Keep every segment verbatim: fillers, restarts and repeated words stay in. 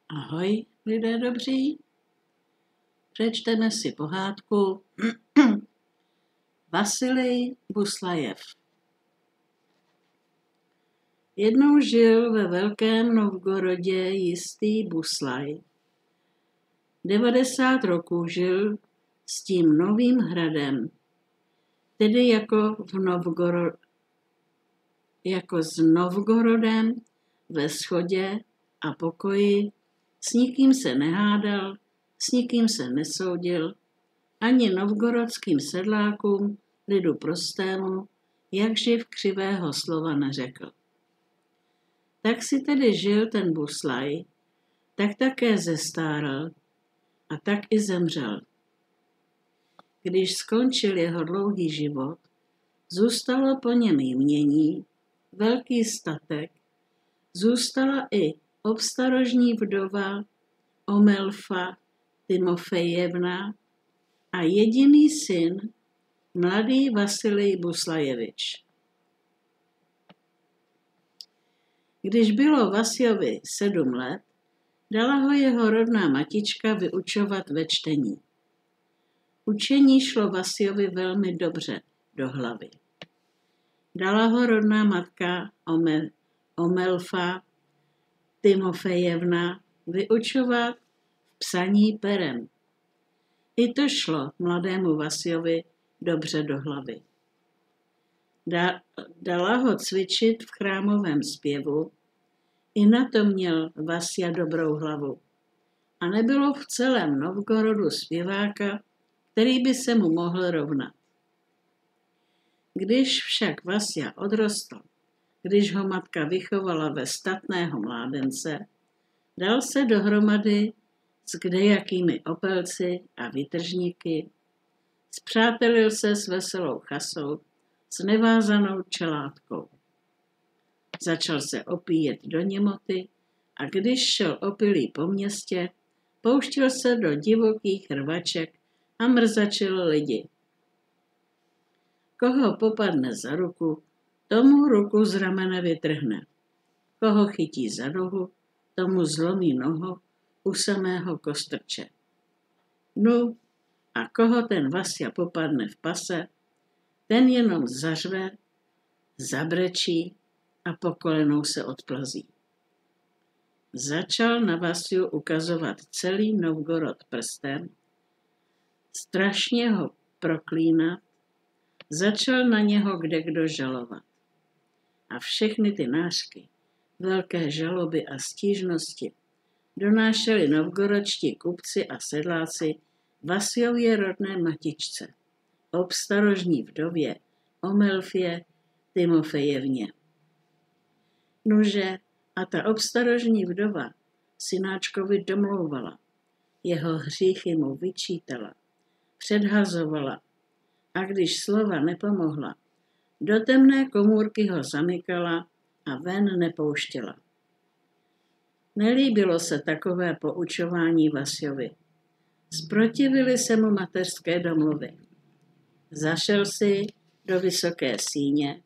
Ahoj, lidé dobří. Přečteme si pohádku Vasilij Buslajev. Jednou žil ve Velkém Novgorodě jistý Buslaj. devadesát roků žil s tím novým hradem, tedy jako, v Novgoro, jako s Novgorodem ve shodě a pokoji. S nikým se nehádal, s nikým se nesoudil, ani novgorodským sedlákům, lidu prostému, jak živ křivého slova neřekl. Tak si tedy žil ten Buslaj, tak také zestárl a tak i zemřel. Když skončil jeho dlouhý život, zůstalo po něm jmění, velký statek, zůstala i obstarožní vdova Omelfa Timofejevna a jediný syn, mladý Vasilij Buslajevič. Když bylo Vasiovi sedm let, dala ho jeho rodná matička vyučovat ve čtení. Učení šlo Vasiovi velmi dobře do hlavy. Dala ho rodná matka Omel, Omelfa Timofejevna vyučovat v psaní perem. I to šlo mladému Vasiovi dobře do hlavy. Da, dala ho cvičit v chrámovém zpěvu, i na to měl Vasia dobrou hlavu. A nebylo v celém Novgorodu zpěváka, který by se mu mohl rovnat. Když však Vasia odrostl, když ho matka vychovala ve statného mládence, dal se dohromady s kdejakými opelci a výtržníky, spřátelil se s veselou chasou, s nevázanou čelátkou. Začal se opíjet do němoty a když šel opilý po městě, pouštěl se do divokých rvaček a mrzačil lidi. Koho popadne za ruku, tomu ruku z ramene vytrhne. Koho chytí za nohu, tomu zlomí nohu u samého kostrče. No a koho ten Vasia popadne v pase, ten jenom zařve, zabrečí a po kolenou se odplazí. Začal na Vasiu ukazovat celý Novgorod prstem, strašně ho proklínat, začal na něho kdekdo žalovat. A všechny ty nářky, velké žaloby a stížnosti donášeli novgorodští kupci a sedláci Vasiově rodné matičce, obstarožní vdově Omelfě Timofejevně. Nuže a ta obstarožní vdova synáčkovi domlouvala, jeho hříchy mu vyčítala, předhazovala a když slova nepomohla, do temné komůrky ho zamykala a ven nepouštěla. Nelíbilo se takové poučování Vasiovi. Zprotivili se mu mateřské domluvy. Zašel si do vysoké síně,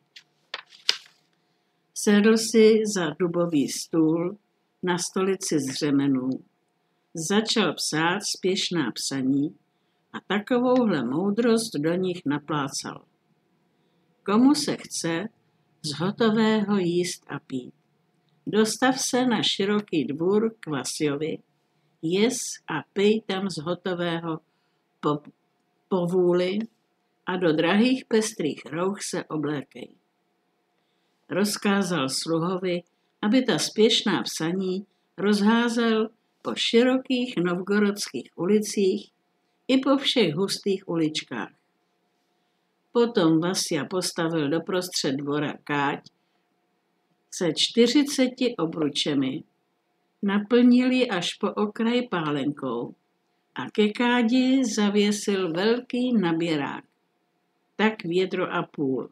sedl si za dubový stůl na stolici z řemenů, začal psát spěšná psaní a takovouhle moudrost do nich naplácal. Komu se chce z hotového jíst a pít, dostav se na široký dvůr k Vasiovi, jes a pij tam z hotového po, povůli a do drahých pestrých rouch se oblékej. Rozkázal sluhovi, aby ta spěšná psaní rozházel po širokých novgorodských ulicích i po všech hustých uličkách. Potom Vasia postavil doprostřed dvora káť se čtyřiceti obručemi, naplnil ji až po okraj pálenkou a ke kádi zavěsil velký naběrák, tak vědro a půl.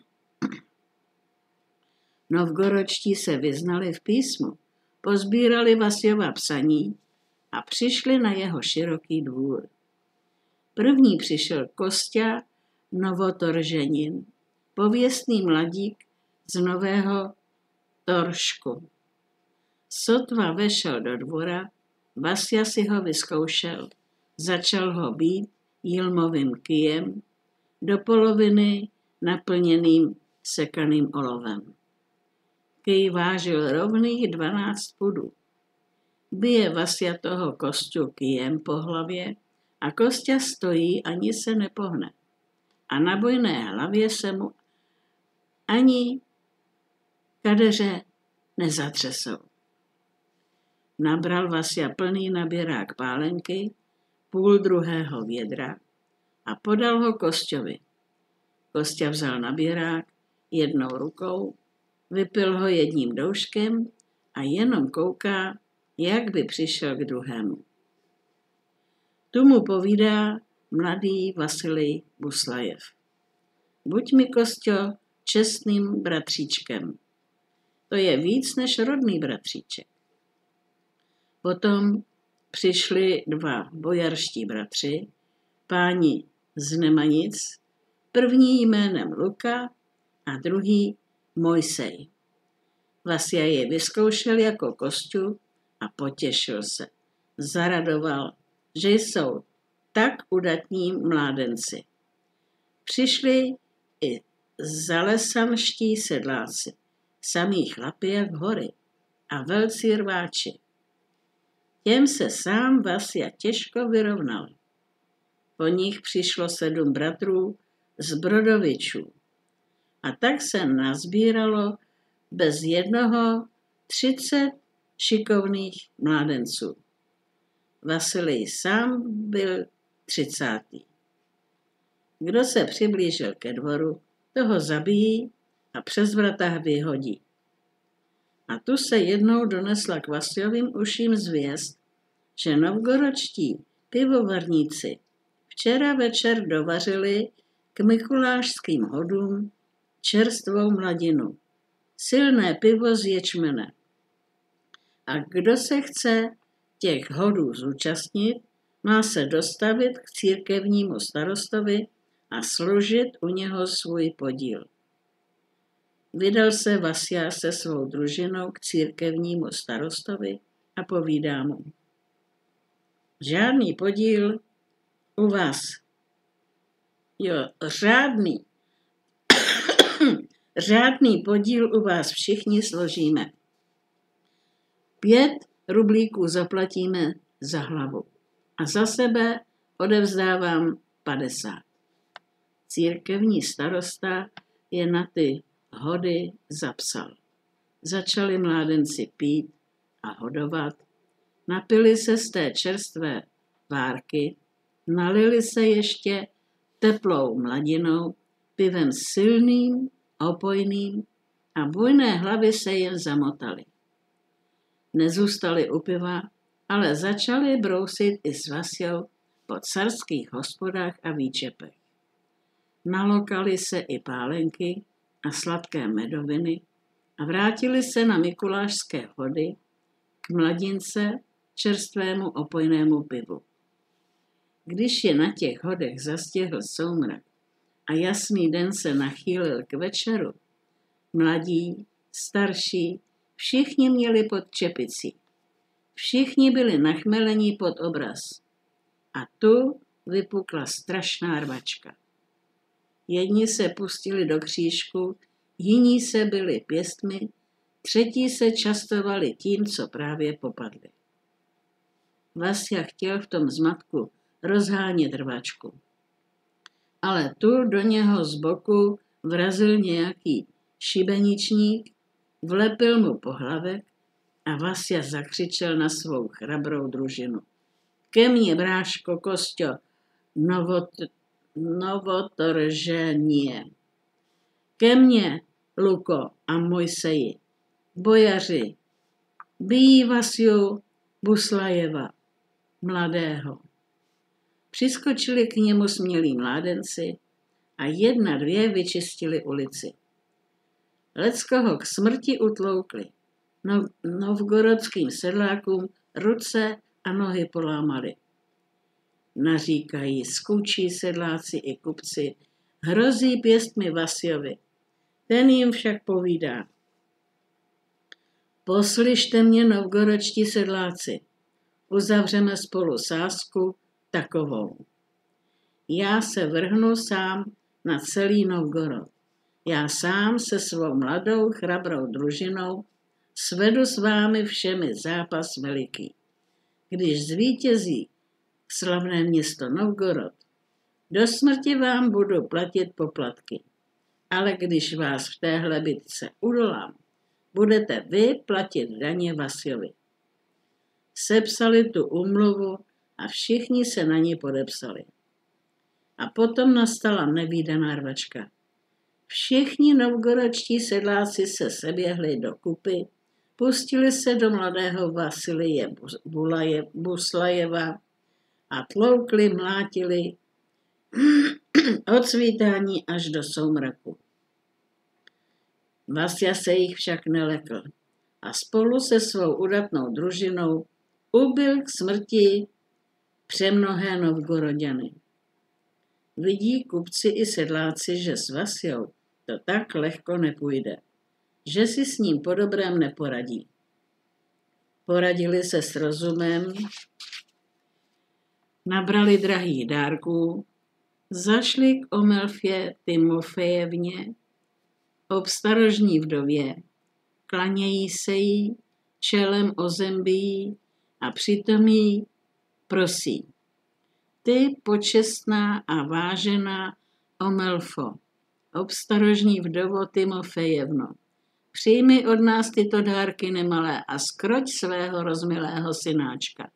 Novgorodští se vyznali v písmu, pozbírali Vasiova psaní a přišli na jeho široký dvůr. První přišel Kostia Novotorženin, pověstný mladík z Nového Toršku. Sotva vešel do dvora, Vasja si ho vyzkoušel. Začal ho bít jilmovým kyjem do poloviny naplněným sekaným olovem. Kyj vážil rovných dvanáct pudů. Bije Vasja toho Kosťu kyjem po hlavě a Kosťa stojí, ani se nepohne. A na bojné hlavě se mu ani kadeře nezatřesou. Nabral Vasja plný naběrák pálenky, půl druhého vědra a podal ho Kosťovi. Kosťa vzal naběrák jednou rukou, vypil ho jedním douškem a jenom kouká, jak by přišel k druhému. Tu mu povídá mladý Vasilij Buslajev. Buď mi, Kosťo, čestným bratříčkem. To je víc než rodný bratříček. Potom přišli dva bojarští bratři, páni z Nemanic, první jménem Luka a druhý Mojsej. Vasja je vyzkoušel jako Kosťu a potěšil se. Zaradoval, že jsou tak udatní mládenci. Přišli i zalesamští sedláci, samí chlapi jak hory a velcí rváči. Těm se sám Vasja těžko vyrovnal. Po nich přišlo sedm bratrů z Brodovičů. A tak se nazbíralo bez jednoho třicet šikovných mládenců. Vasilij sám byl třicátý. Kdo se přiblížil ke dvoru, toho zabijí a přes vrata vyhodí. A tu se jednou donesla k Vasjovým uším zvěst, že novgoročtí pivovarníci včera večer dovařili k mikulášským hodům čerstvou mladinu, silné pivo z ječmene. A kdo se chce těch hodů zúčastnit, má se dostavit k církevnímu starostovi a složit u něho svůj podíl. Vydal se Vasja se svou družinou k církevnímu starostovi a povídá mu: žádný podíl u vás. Jo, řádný. Řádný podíl u vás všichni složíme. Pět rublíků zaplatíme za hlavu a za sebe odevzdávám padesát. Církevní starosta je na ty hody zapsal. Začali mládenci pít a hodovat, napili se z té čerstvé várky, nalili se ještě teplou mladinou, pivem silným, opojným a bujné hlavy se jen zamotaly. Nezůstali u piva, ale začali brousit i s Vasjou po carských hospodách a výčepech. Nalokali se i pálenky a sladké medoviny a vrátili se na mikulášské hody k mladince čerstvému opojnému pivu. Když je na těch hodech zastihl soumrak a jasný den se nachýlil k večeru, mladí, starší, všichni měli pod čepicí. Všichni byli nachmelení pod obraz. A tu vypukla strašná rvačka. Jedni se pustili do křížku, jiní se byli pěstmi, třetí se častovali tím, co právě popadli. Vasja chtěl v tom zmatku rozhánět rvačku. Ale tu do něho z boku vrazil nějaký šibeničník, vlepil mu pohlavek a Vasja zakřičel na svou chrabrou družinu: ke mně, bráško Kosťo, novot, novotorženě. Ke mně, Luko a Mojseji, bojaři, bijí Vasju Buslajeva, mladého. Přiskočili k němu smělí mládenci a jedna dvě vyčistili ulici. Leckoho k smrti utloukli. No, novgorodským sedlákům ruce a nohy polámali. Naříkají skůčí sedláci i kupci, hrozí pěstmi Vasjovi. Ten jim však povídá: poslyšte mě, novgorodští sedláci, uzavřeme spolu sázku takovou. Já se vrhnu sám na celý Novgorod. Já sám se svou mladou chrabrou družinou svedu s vámi všemi zápas veliký. Když zvítězí slavné město Novgorod, do smrti vám budu platit poplatky. Ale když vás v téhle bitce udolám, budete vy platit daně Vasiovi. Sepsali tu úmluvu a všichni se na ní podepsali. A potom nastala nevídaná rvačka. Všichni novgorodští sedláci se seběhli do kupy, pustili se do mladého Vasilije Buslajeva a tloukli, mlátili od svítání až do soumraku. Vasja se jich však nelekl a spolu se svou udatnou družinou ubil k smrti přemnohé Novgoroďany. Vidí kupci i sedláci, že s Vasjou to tak lehko nepůjde, že si s ním po dobrém neporadí. Poradili se s rozumem, nabrali drahých dárků, zašli k Omelfě Timofejevně, obstarožní vdově, klanějí se jí, čelem ozembijí a přitom jí prosí. Ty počestná a vážená Omelfo, obstarožní vdovo Timofejevno, přijmi od nás tyto dárky nemalé a skroť svého rozmilého synáčka.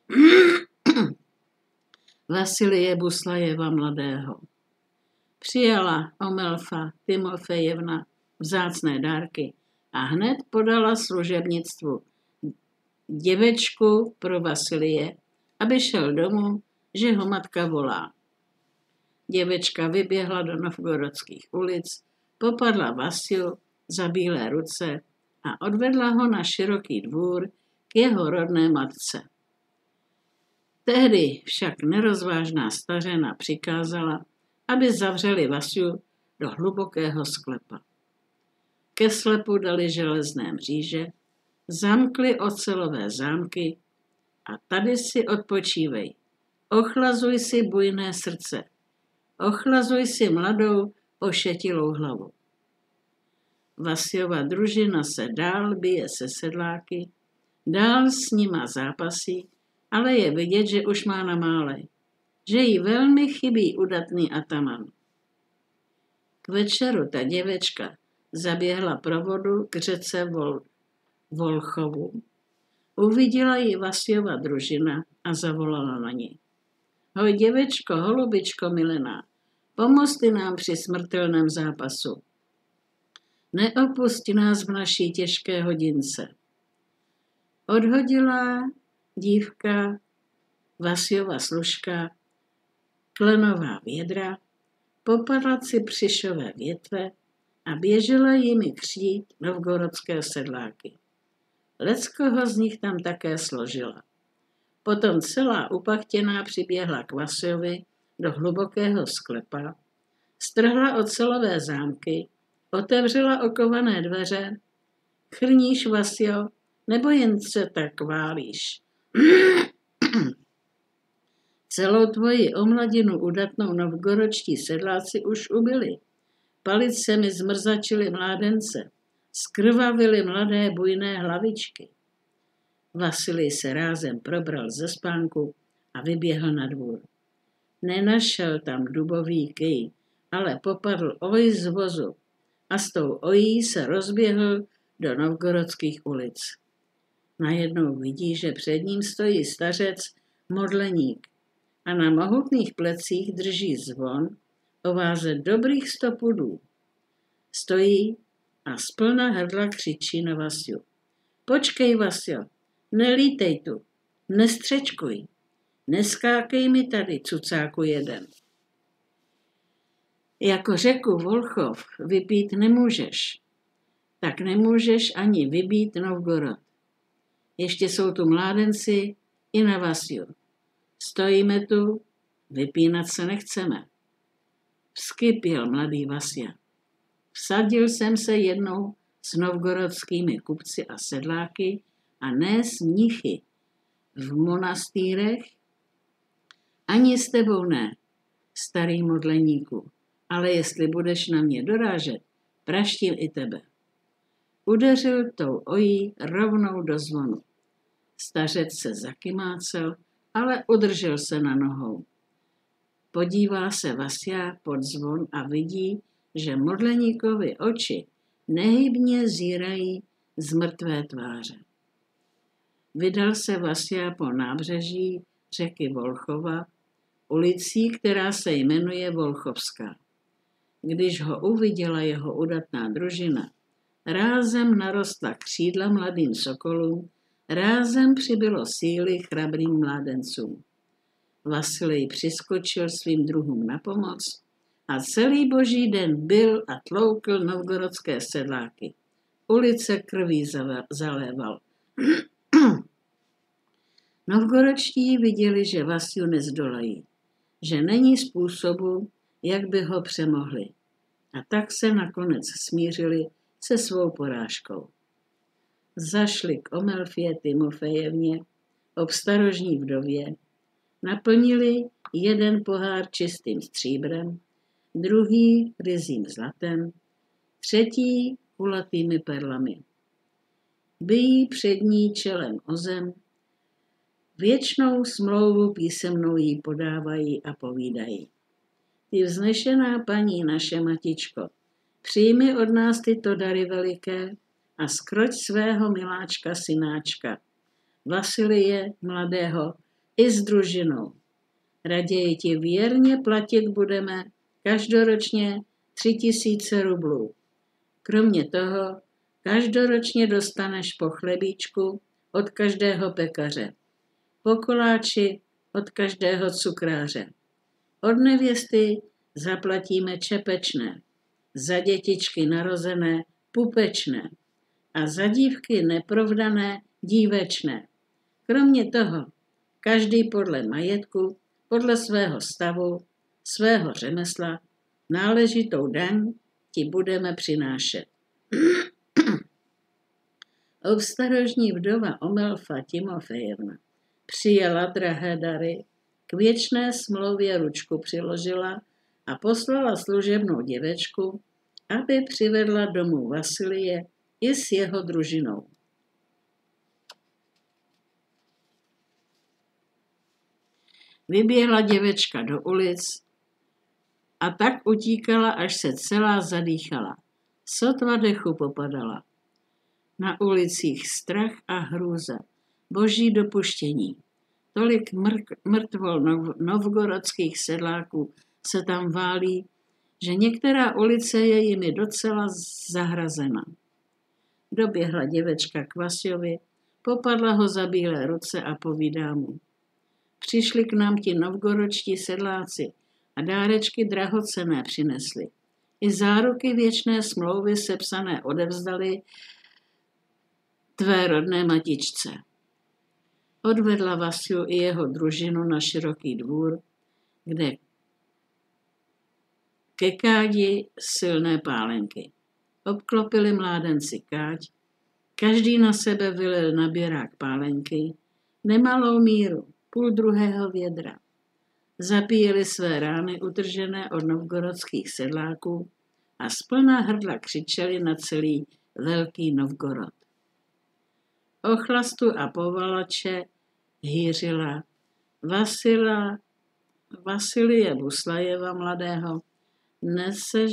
Vasilije Buslajeva mladého. Přijala Omelfa Timofejevna vzácné dárky a hned podala služebnictvu děvečku pro Vasilije, aby šel domů, že ho matka volá. Děvečka vyběhla do novgorodských ulic, popadla Vasiu za bílé ruce a odvedla ho na široký dvůr k jeho rodné matce. Tehdy však nerozvážná stařena přikázala, aby zavřeli Vasiu do hlubokého sklepa. Ke sklepu dali železné mříže, zamkli ocelové zámky a tady si odpočívej. Ochlazuj si bujné srdce. Ochlazuj si mladou ošetilou hlavu. Vasiova družina se dál bije se sedláky, dál s nima zápasí, ale je vidět, že už má na mále, že jí velmi chybí udatný ataman. K večeru ta děvečka zaběhla pro vodu k řece Vol, Volchovu. Uviděla ji Vasiova družina a zavolala na ní. Hoj, děvečko, holubičko milená, pomoz ty nám při smrtelném zápasu. Neopusti nás v naší těžké hodince. Odhodila dívka, Vasiova služka, klenová vědra, popadla cypřišové větve a běžela jimi křít novgorodské sedláky. Leckoho z nich tam také složila. Potom celá upachtěná přiběhla k Vasiovi do hlubokého sklepa, strhla ocelové zámky, otevřela okované dveře. Chrníš, Vasio, nebo jen se tak válíš? Celou tvoji omladinu udatnou novgorodští sedláci už ubili. Palicemi zmrzačili mládence, skrvavili mladé bujné hlavičky. Vasilij se rázem probral ze spánku a vyběhl na dvůr. Nenašel tam dubový kyj, ale popadl oj z vozu a s tou ojí se rozběhl do novgorodských ulic. Najednou vidí, že před ním stojí stařec modleník a na mohutných plecích drží zvon o váze dobrých sto pudů. Stojí a splna hrdla křičí na Vasiu. Počkej, Vasio, nelítej tu, nestřečkuj, neskákej mi tady, cucáku jeden. Jako řeku Volchov vypít nemůžeš, tak nemůžeš ani vybít Novgorod. Ještě jsou tu mládenci i na Vasiu. Stojíme tu, vypínat se nechceme. Vzkypěl mladý Vasja. Vsadil jsem se jednou s novgorodskými kupci a sedláky a ne s mnichy v monastýrech, ani s tebou ne, starý modleníku, ale jestli budeš na mě dorážet, praštím i tebe. Udeřil tou ojí rovnou do zvonu. Stařec se zakymácel, ale udržel se na nohou. Podívá se Vasja pod zvon a vidí, že modleníkovi oči nehybně zírají z mrtvé tváře. Vydal se Vasja po nábřeží řeky Volchova, ulicí, která se jmenuje Volchovská. Když ho uviděla jeho udatná družina, rázem narostla křídla mladým sokolům, rázem přibylo síly chrabrým mládencům. Vasilij přiskočil svým druhům na pomoc a celý boží den byl a tloukl novgorodské sedláky. Ulice krví zaléval. Novgorodští viděli, že Vasju nezdolají, že není způsobu, jak by ho přemohli. A tak se nakonec smířili se svou porážkou. Zašli k Omelfě Timofejevně, obstarožní vdově, naplnili jeden pohár čistým stříbrem, druhý ryzím zlatem, třetí kulatými perlami. Bijí před ní čelem o zem, věčnou smlouvu písemnou jí podávají a povídají. Ty vznešená paní, naše matičko, přijmi od nás tyto dary veliké a skroť svého miláčka synáčka, Vasilije mladého, i s družinou. Raději ti věrně platit budeme každoročně tři tisíce rublů. Kromě toho, každoročně dostaneš po chlebíčku od každého pekaře, po koláči od každého cukráře. Od nevěsty zaplatíme čepečné, za dětičky narozené pupečné a za dívky neprovdané dívečné. Kromě toho, každý podle majetku, podle svého stavu, svého řemesla, náležitou daň ti budeme přinášet. Obstarožní vdova Omelfa Timofejevna přijala drahé dary, k věčné smlouvě ručku přiložila a poslala služebnou děvečku, aby přivedla domů Vasilije i s jeho družinou. Vyběhla děvečka do ulic a tak utíkala, až se celá zadýchala. Sotva dechu popadala. Na ulicích strach a hrůza, boží dopuštění. Tolik mrtvol novgorodských sedláků se tam válí, že některá ulice je jimi docela zahrazena. Doběhla děvečka k Vasjovi, popadla ho za bílé ruce a povídá mu. Přišli k nám ti novgorodští sedláci a dárečky drahocenné přinesli. I záruky věčné smlouvy sepsané odevzdali tvé rodné matičce. Odvedla Vasju i jeho družinu na široký dvůr, kde ke kádi silné pálenky. Obklopili mládenci káď, každý na sebe vylil na běrák pálenky, nemalou míru, půl druhého vědra. Zapíjeli své rány utržené od novgorodských sedláků a z plná hrdla křičeli na celý velký Novgorod. O chlastu a povalače hýřila Vasila, Vasilije Buslajeva mladého, nesež,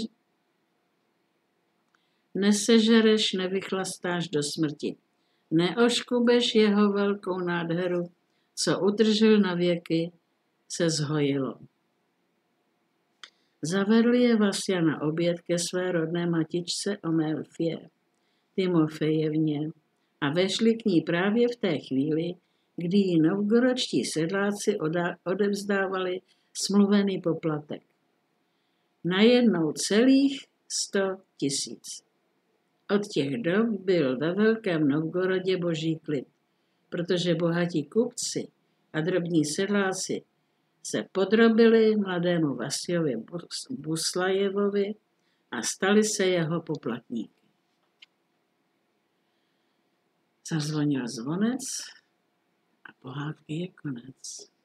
nesežereš, nevychlastáš do smrti, neoškubeš jeho velkou nádheru, co utržil na věky, se zhojilo. Zavedl je Vasja na oběd ke své rodné matičce Omelfě Timofejevně a vešli k ní právě v té chvíli, kdy jí novgorodští sedláci odevzdávali smluvený poplatek. Najednou celých sto tisíc. Od těch dob byl ve Velkém Novgorodě boží klid, protože bohatí kupci a drobní sedláci se podrobili mladému Vasjovi Buslajevovi a stali se jeho poplatníky. Zazvonil zvonec a Pohádky je konec.